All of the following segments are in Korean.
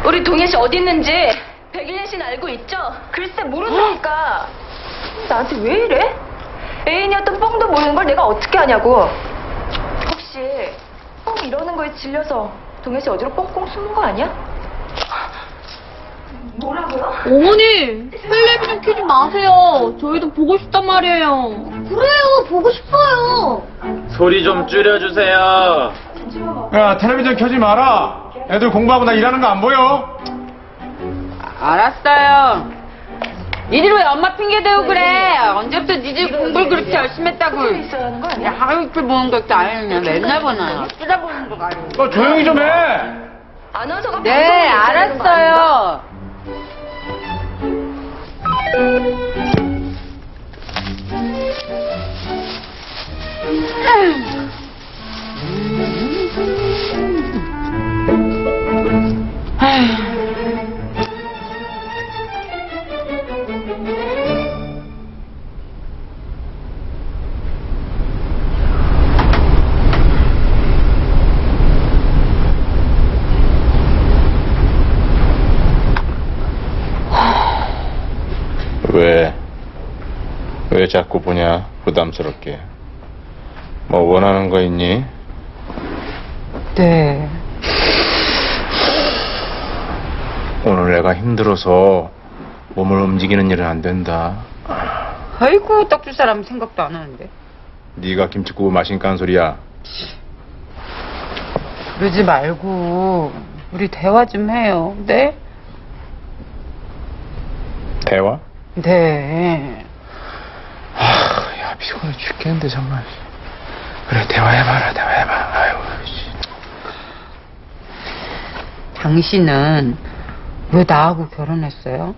우리 동혜 씨 어디 있는지 백일린 씨는 알고 있죠? 글쎄 모른다니까. 나한테 왜 이래? 애인이었던 뻥도 모르는 걸 내가 어떻게 아냐고. 혹시 뻥 이러는 거에 질려서 동혜 씨 어디로 뻥뻥 숨은 거 아니야? 뭐라고요? 어머니, 텔레비 좀 켜지 마세요. 저희도 보고 싶단 말이에요. 그래요, 보고 싶어요. 소리 좀 줄여주세요. 야, 텔레비전 켜지 마라. 애들 공부하고 나 일하는 거 안 보여? 알았어요. 니들 왜 엄마 핑계 대고 그래? 언제부터 니들 공부를 그렇게 열심히 했다고. 있어야 하는 거 아니야? 하루 이틀 보는 것도 아니면 맨날 보나요? 쓰다보는 거 아니에요? 너 조용히 좀 해. 아나운서가 네, 방송을 있어야 되는 거 아닌가? 알았어요. 왜 자꾸 보냐, 부담스럽게. 뭐 원하는 거 있니? 네. 오늘 내가 힘들어서 몸을 움직이는 일은 안 된다. 아이고, 떡 줄 사람 생각도 안 하는데. 네가 김치국을 마시니까 하는 소리야. 그러지 말고 우리 대화 좀 해요. 네? 대화? 네. 야, 피곤해 죽겠는데 정말. 그래, 대화해봐라, 대화해봐. 아이고, 씨. 당신은 왜 나하고 결혼했어요?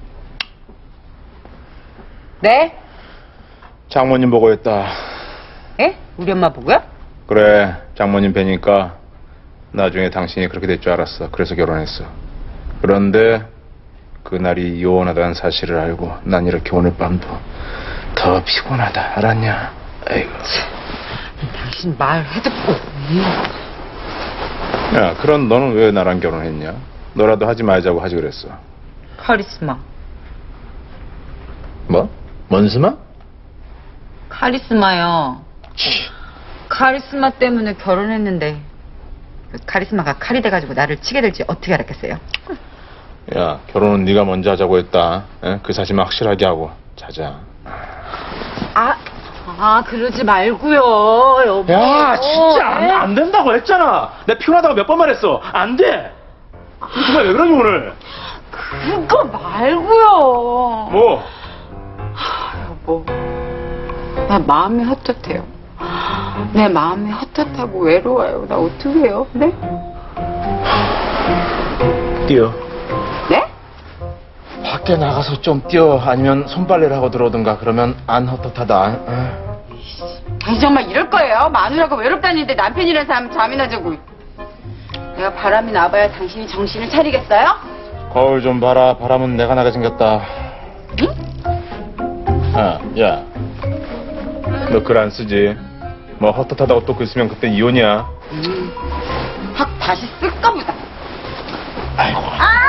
네? 장모님 보고 했다. 예? 우리 엄마 보고요? 그래, 장모님 뵈니까 나중에 당신이 그렇게 될 줄 알았어. 그래서 결혼했어. 그런데 그날이 이혼하다는 사실을 알고 난 이렇게 오늘 밤도 더 피곤하다. 알았냐? 아이고. 당신 말 해듣고. 야, 그럼 너는 왜 나랑 결혼했냐? 너라도 하지 말자고 하지 그랬어. 카리스마. 뭐? 뭔스마? 카리스마요. 카리스마 때문에 결혼했는데 그 카리스마가 칼이 돼가지고 나를 치게 될지 어떻게 알았겠어요? 야, 결혼은 네가 먼저 하자고 했다. 에? 그 사실만 확실하게 하고 자자. 그러지 말고요, 여보. 야, 진짜 안 된다고 했잖아. 내가 피곤하다고 몇 번 말했어. 안 돼. 정말 왜 그러니 오늘? 그거 말고요. 뭐? 여보, 나 마음이 헛헛해요. 내 마음이 헛헛하고 외로워요. 나 어떻게 해요? 네? 뛰어. 네? 밖에 나가서 좀 뛰어. 아니면 손빨래를 하고 들어오든가. 그러면 안 헛헛하다. 당신 정말 이럴 거예요? 마누라가 외롭다는데 남편이라는 사람 잠이나 자고. 내가 바람이 나봐야 당신이 정신을 차리겠어요? 거울 좀 봐라. 바람은 내가 나게 생겼다. 응? 야, 너 글 안 쓰지? 뭐 헛헛하다고 또 글 쓰면 그때 이혼이야. 확 다시 쓸까 보다. 아이고.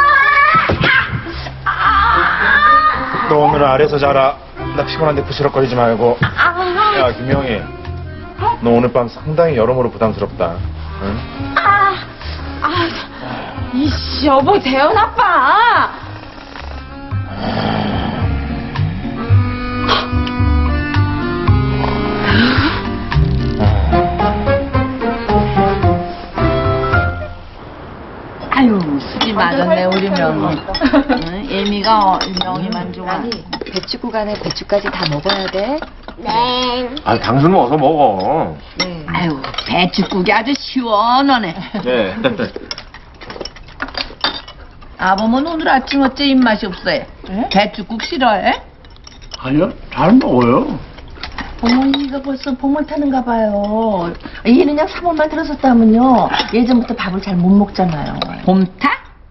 너 오늘 아래서 자라. 나 피곤한데 부시럭거리지 말고. 야, 김영희, 너 오늘 밤 상당히 여러모로 부담스럽다. 응? 이씨, 여보, 대현 아빠. 아유, 술이 맞았네, 우리 명희. 응? 예미가 명희만 좋아. 아니, 배추국 안에 배추까지 다 먹어야 돼. 네. 아, 당신은 어서 먹어. 네. 아유, 배추국이 아주 시원하네. 네. 아범은 오늘 아침 어째 입맛이 없어요? 배추국 싫어해? 아니요, 잘 먹어요. 어머니가 벌써 봄을 타는가 봐요. 얘는 그냥 3월만 들어섰다면요. 예전부터 밥을 잘 못 먹잖아요. 봄타?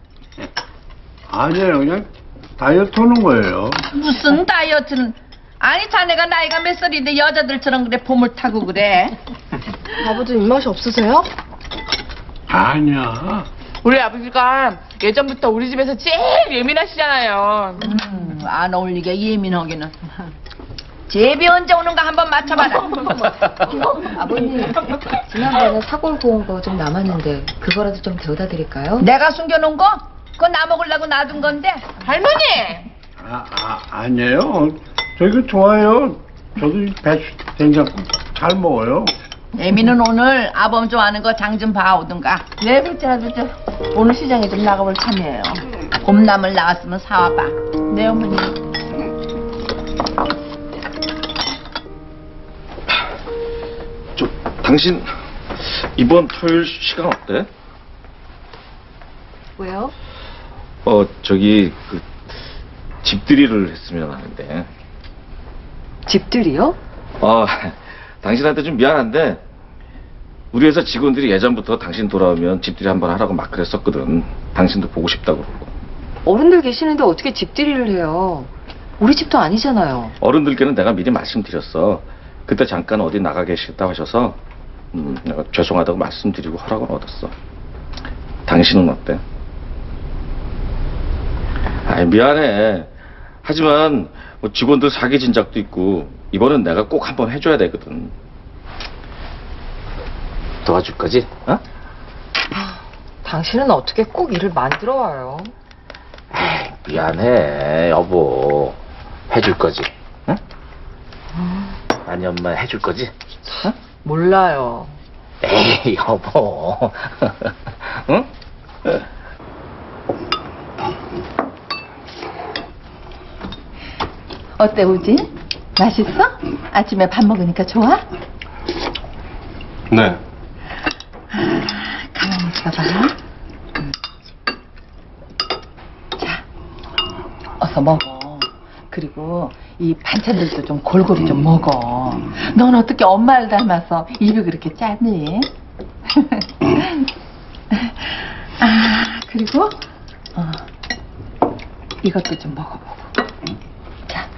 아니에요, 그냥 다이어트 하는 거예요. 무슨 다이어트는. 아니 자네가 나이가 몇 살인데 여자들처럼 그래 봄을 타고 그래. 아버지 입맛이 없으세요? 아니야. 우리 아버지가 예전부터 우리 집에서 제일 예민하시잖아요. 안 어울리게 예민하기는. 제비 언제 오는가 한번 맞춰봐라. 아버님, 지난번에 사골구 온 거 좀 남았는데 그거라도 좀 데워다 드릴까요? 내가 숨겨놓은 거? 그거 나 먹으려고 놔둔 건데. 할머니! 아니에요. 저 이거 좋아요. 저도 이 배추 된장국 잘 먹어요. 애미는 오늘 아범 좋아하는 거 장 좀 봐오든가. 네, 그렇지, 아버지. 오늘 시장에 좀 나가볼 참이에요. 봄나물 나왔으면 사와봐. 네, 어머니. 당신 이번 토요일 시간 어때? 왜요? 저기 그 집들이를 했으면 하는데. 집들이요? 당신한테 좀 미안한데 우리 회사 직원들이 예전부터 당신 돌아오면 집들이 한번 하라고 막 그랬었거든. 당신도 보고 싶다고 그러고. 어른들 계시는데 어떻게 집들이를 해요? 우리 집도 아니잖아요. 어른들께는 내가 미리 말씀드렸어. 그때 잠깐 어디 나가 계시겠다고 하셔서 내가 죄송하다고 말씀드리고 허락을 얻었어. 당신은 어때? 미안해. 하지만 뭐 직원들 사기 진작도 있고 이번엔 내가 꼭 한번 해줘야 되거든. 도와줄 거지? 어? 당신은 어떻게 꼭 일을 만들어 와요? 미안해 여보. 해줄 거지? 응? 아니 엄마 해줄 거지? 어? 몰라요. 에이 여보. 응? 어때, 우진? 맛있어? 아침에 밥 먹으니까 좋아? 네. 가만히 있어봐. 자, 어서 먹어. 그리고 이 반찬들도 좀 골고루 좀 먹어. 넌 어떻게 엄마를 닮아서 입이 그렇게 짜니? 그리고 이것도 좀 먹어보고. 자,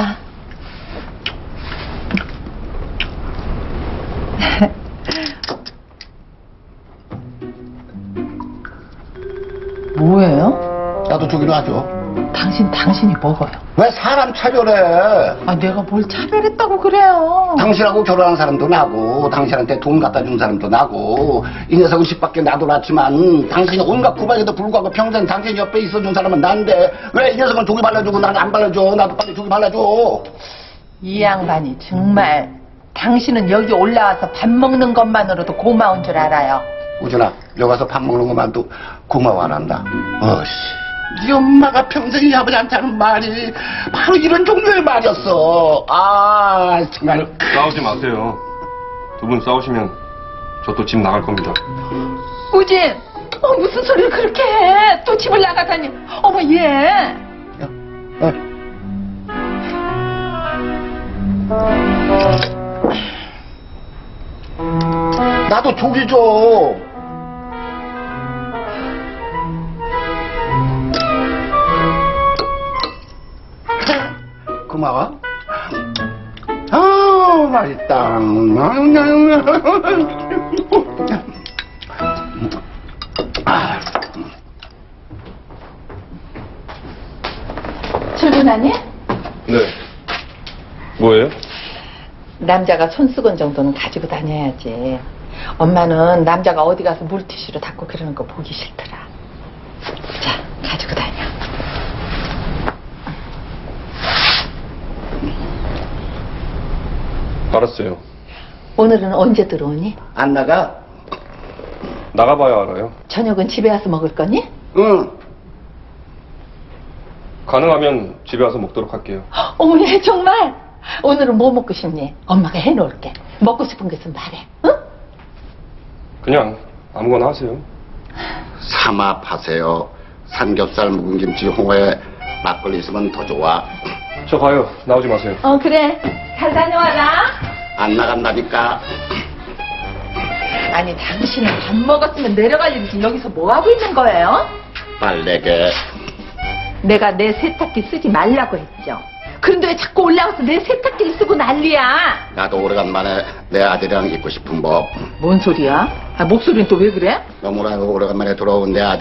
뭐예요? 나도 주기로 하죠. 당신이 먹어요. 왜 사람 차별해? 내가 뭘 차별했다고 그래요. 당신하고 결혼한 사람도 나고 당신한테 돈 갖다 준 사람도 나고 이 녀석은 집밖에 놔둬놨지만 당신이 온갖 구박에도 불구하고 평생 당신 옆에 있어준 사람은 난데 왜 이 녀석은 조기 발라주고 나는 안 발라줘? 나도 빨리 조기 발라줘. 이 양반이 정말 당신은 여기 올라와서 밥 먹는 것만으로도 고마운 줄 알아요. 우준아 여기 가서 밥 먹는 것만도 고마워 안 한다. 네 엄마가 평생 이 아버지한테 하는 말이 바로 이런 종류의 말이었어. 정말. 싸우지 마세요. 두 분 싸우시면 저 또 집 나갈 겁니다. 우진, 무슨 소리를 그렇게 해? 또 집을 나가다니. 어머, 얘. 나도 조기 줘. 고마워. 맛있다. 출근하니? 네. 뭐예요? 남자가 손수건 정도는 가지고 다녀야지. 엄마는 남자가 어디 가서 물티슈로 닦고 그러는 거 보기 싫더라. 자, 가지고 다녀. 알았어요. 오늘은 언제 들어오니? 안 나가? 나가봐야 알아요. 저녁은 집에 와서 먹을 거니? 응. 가능하면 집에 와서 먹도록 할게요. 어머, 얘 정말? 오늘은 뭐 먹고 싶니? 엄마가 해놓을게. 먹고 싶은 거 있으면 말해. 응? 그냥 아무거나 하세요. 삼합하세요. 삼겹살, 묵은 김치, 홍어에 막걸리 있으면 더 좋아. 저 가요. 나오지 마세요. 그래. 잘 다녀와라. 안 나간다니까. 아니, 당신은 밥 먹었으면 내려갈 일이지 여기서 뭐 하고 있는 거예요? 빨래개. 내가 내 세탁기 쓰지 말라고 했죠. 그런데 왜 자꾸 올라와서 내 세탁기를 쓰고 난리야? 나도 오래간만에 내 아들이랑 있고 싶은 법. 뭔 소리야? 목소리는 또 왜 그래? 너무나 오래간만에 돌아온 내 아들.